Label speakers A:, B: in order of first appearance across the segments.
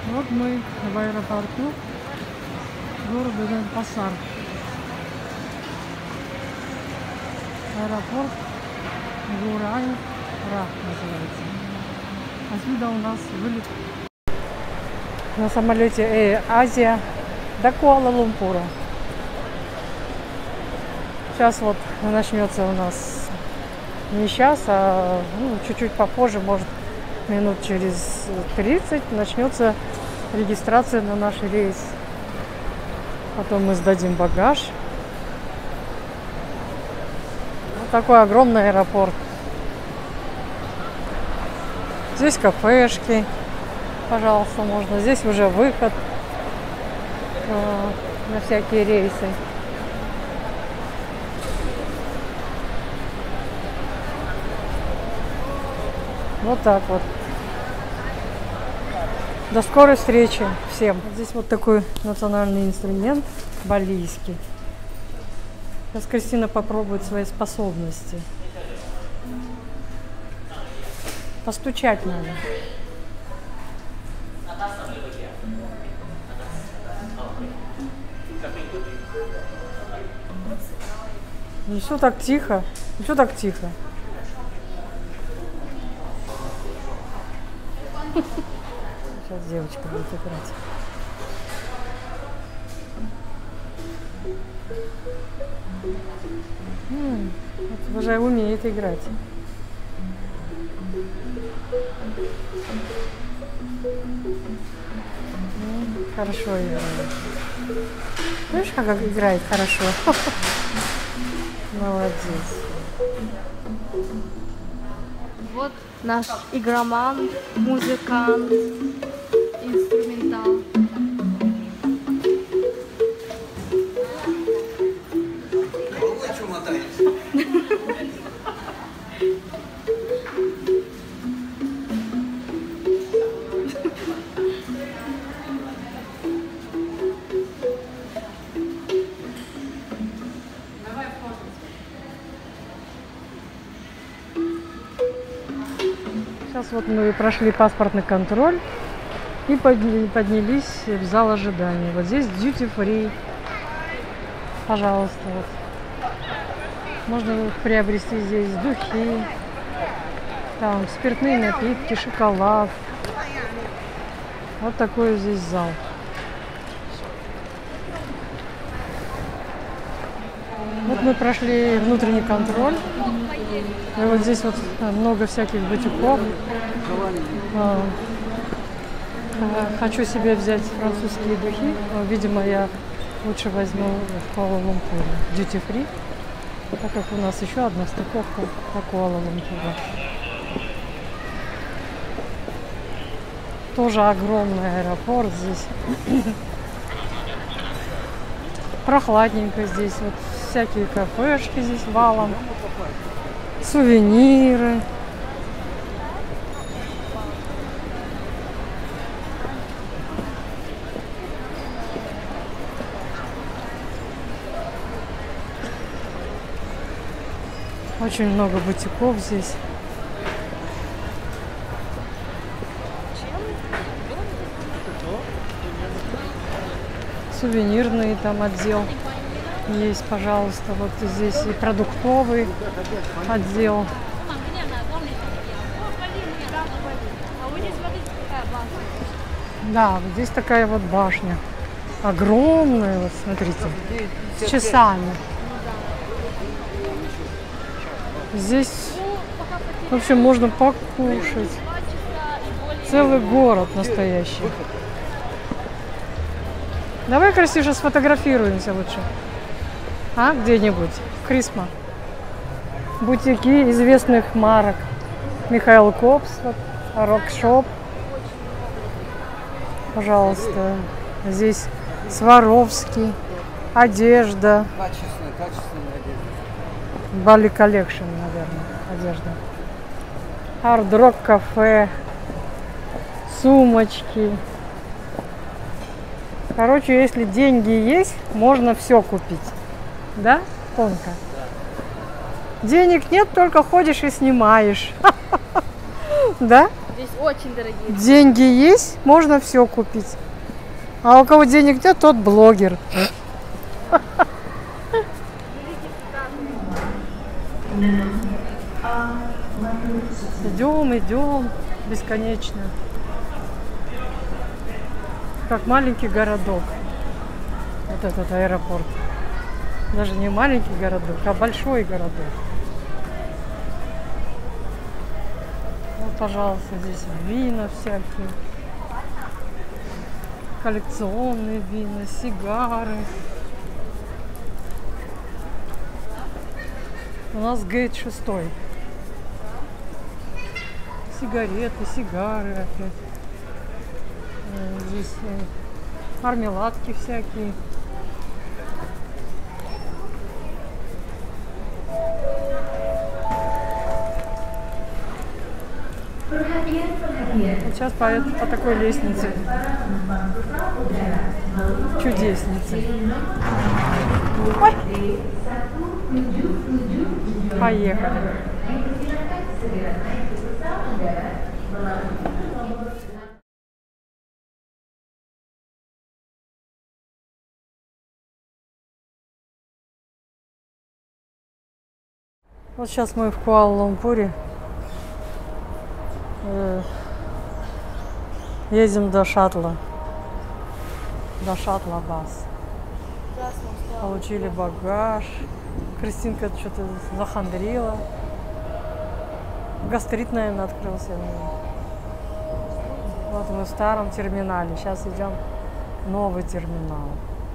A: Вот мы в аэропорту города Ден-Пасар. Аэропорт Гурай-Ра называется. Отсюда у нас вылет на самолете Air Asia до Куала-Лумпура. Сейчас вот начнется у нас не сейчас, а чуть-чуть попозже, может минут через 30 начнется регистрация на наш рейс. Потом мы сдадим багаж. Вот такой огромный аэропорт. Здесь кафешки, пожалуйста, можно. Здесь уже выход на всякие рейсы. Вот так вот. До скорой встречи всем. Здесь вот такой национальный инструмент балийский. Сейчас Кристина попробует свои способности. Постучать надо. Не все так тихо. Не все так тихо. Сейчас девочка будет играть. Вот уже умеет играть. Хорошо играет. Видишь, как играет хорошо? Молодец.
B: Вот наш игроман, музыкант, инструментал.
A: Сейчас вот мы прошли паспортный контроль и поднялись в зал ожидания. Вот здесь duty free. Пожалуйста, вот. Можно приобрести здесь духи, там спиртные напитки, шоколад. Вот такой здесь зал. Вот мы прошли внутренний контроль. И вот здесь вот много всяких бутиков. Хочу себе взять французские духи. Но, видимо, я лучше возьму в Куала-Лумпуре. Duty free. Так как у нас еще одна стыковка по Куала-Лумпуру. Тоже огромный аэропорт здесь. Прохладненько здесь. Вот всякие кафешки здесь валом. Сувениры. Очень много бутиков здесь. Сувенирный там отдел есть, пожалуйста. Вот здесь и продуктовый отдел. Да, вот здесь такая вот башня. Огромная, вот смотрите, с часами. Здесь, в общем, можно покушать. Целый город настоящий. Давай, Красиша, сфотографируемся лучше. А, где-нибудь. Крисма. Бутики известных марок. Михаил Копс, вот, Рокшоп. Пожалуйста. Здесь Сваровский. Одежда.
C: Качественная одежда.
A: Бали коллекшн, наверное, одежда. Хард-рок кафе. Сумочки. Короче, если деньги есть, можно все купить. Да, Тонка? Денег нет, только ходишь и снимаешь. Да?
B: Здесь очень дорогие.
A: Деньги есть, можно все купить. А у кого денег нет, тот блогер. Идем бесконечно. Как маленький городок. Вот этот аэропорт. Даже не маленький городок, а большой городок. Вот, пожалуйста, здесь вина всякие. Коллекционные вина, сигары. У нас гейт 6. Сигареты, сигары опять. Здесь мармеладки всякие. Сейчас по такой лестнице. Чудеснице. Ой. Поехали. Вот сейчас мы в Куала-Лумпуре. Едем до шаттла. До шаттла бас. Получили багаж. Кристинка что-то захандрила. Гастрит, наверное, открылся. Вот мы в старом терминале. Сейчас идем в новый терминал.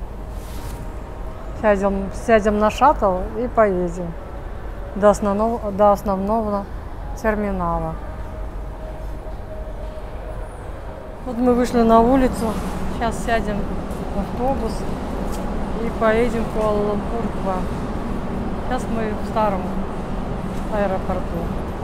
A: Сядем на шаттл и поедем до основного терминала. Вот мы вышли на улицу. Сейчас сядем в автобус и поедем в Куала-Лумпур 2. Сейчас мы в старом аэропорту.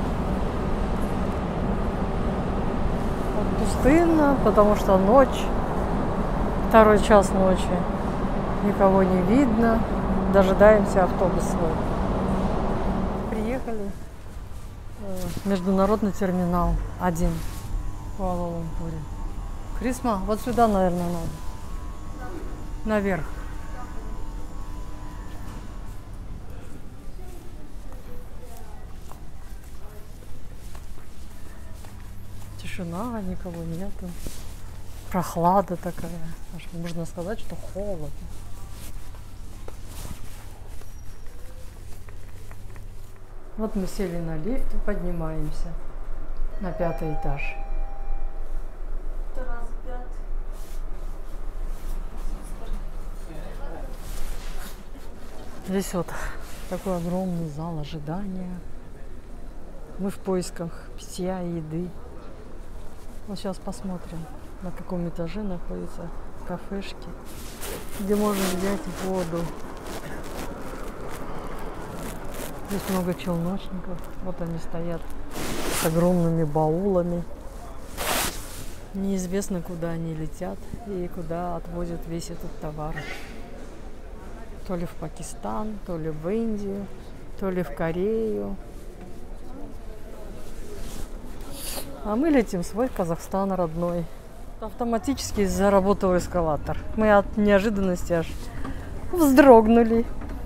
A: Вот пустынно, потому что ночь, 2 час ночи. Никого не видно. Дожидаемся автобус свой. Приехали в международный терминал 1 в Куала-Лумпуре. Крисма, вот сюда, наверное, надо. Наверх. Тишина, никого нету. Прохлада такая. Аж можно сказать, что холодно. Вот мы сели на лифт и поднимаемся на 5-й этаж. Здесь вот такой огромный зал ожидания. Мы в поисках питья и еды. Вот сейчас посмотрим, на каком этаже находятся кафешки, где можно взять воду. Здесь много челночников. Вот они стоят с огромными баулами. Неизвестно, куда они летят и куда отвозят весь этот товар. То ли в Пакистан, то ли в Индию, то ли в Корею. А мы летим в свой Казахстан родной. Автоматически заработал эскалатор. Мы от неожиданности аж вздрогнули.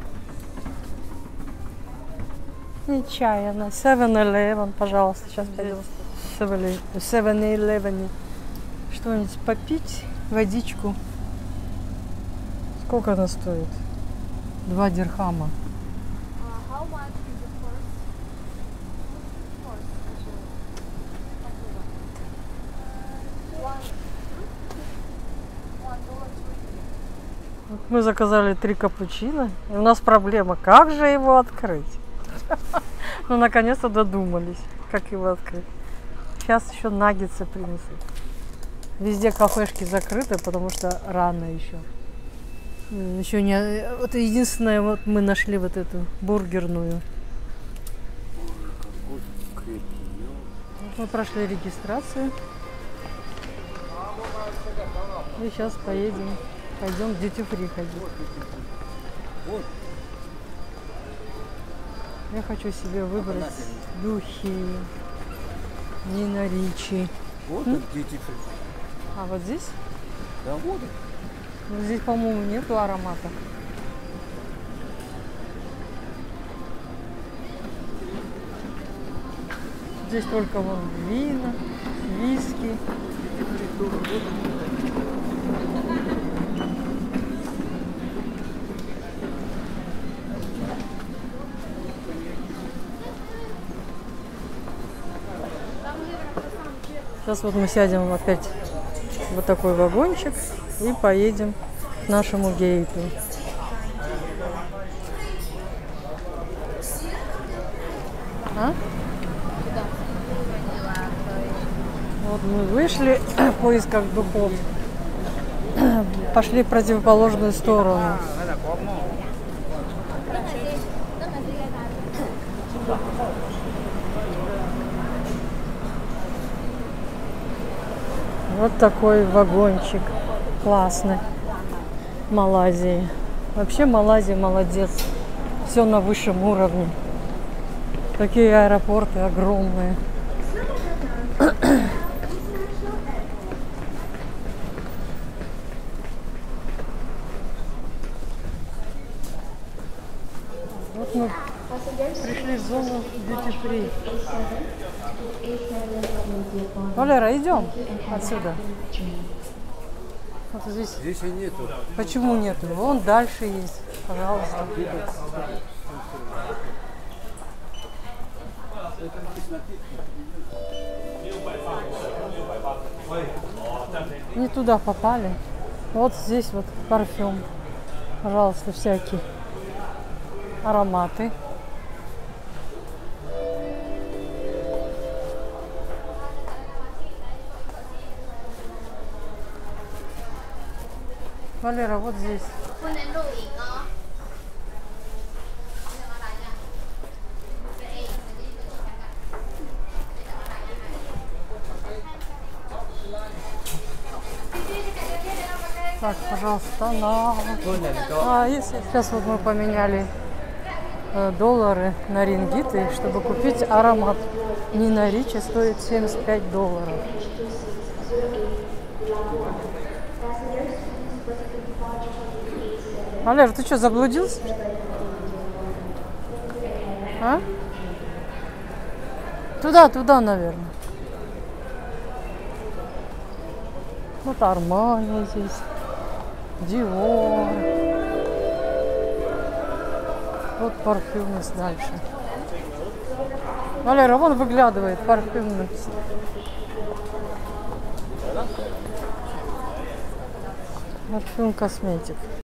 A: Нечаянно. 7-Eleven, пожалуйста. Сейчас пойдем в 7-Eleven. Что-нибудь попить, водичку. Сколько она стоит? 2 дирхама. Вот мы заказали 3 капучино, и у нас проблема, как же его открыть? Ну, наконец-то додумались, как его открыть. Сейчас еще наггетсы принесут. Везде кафешки закрыты, потому что рано еще. Еще не... Вот единственное, вот мы нашли вот эту бургерную. Мы прошли регистрацию. И сейчас пойдем в duty free ходить. Я хочу себе выбрать духи. Нина Ричи.
C: Вот он, дети.
A: А вот здесь?
C: Да вот.
A: Ну, здесь, по-моему, нету аромата. Здесь только вон вина, виски. Сейчас вот мы сядем опять в вот такой вагончик и поедем к нашему гейту. А? Вот мы вышли в поисках духов, пошли в противоположную сторону. Вот такой вагончик классный в Малайзии. Вообще Малайзия молодец. Все на высшем уровне. Такие аэропорты огромные. Вот мы пришли в зону Duty Free. Валера, идем отсюда. Вот здесь.
C: Здесь и нету.
A: Почему нету? Вон дальше есть. Пожалуйста. Не туда попали. Вот здесь вот парфюм. Пожалуйста, всякие ароматы. Валера, вот здесь. Так, пожалуйста, на. Сейчас вот мы поменяли доллары на рингиты, чтобы купить аромат. Нина Ричи стоит $75. Валер, ты что, заблудился? А? Туда, наверное. Вот Армани здесь. Диор. Вот парфюмы дальше. Валера, вон выглядывает парфюмы. Парфюм косметик.